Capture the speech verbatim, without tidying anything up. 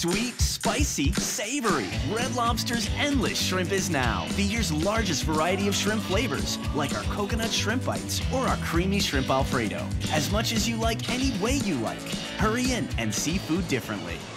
Sweet, spicy, savory. Red Lobster's endless shrimp is now the year's largest variety of shrimp flavors, like our coconut shrimp bites or our creamy shrimp Alfredo. As much as you like any way you like. Hurry in and see food differently.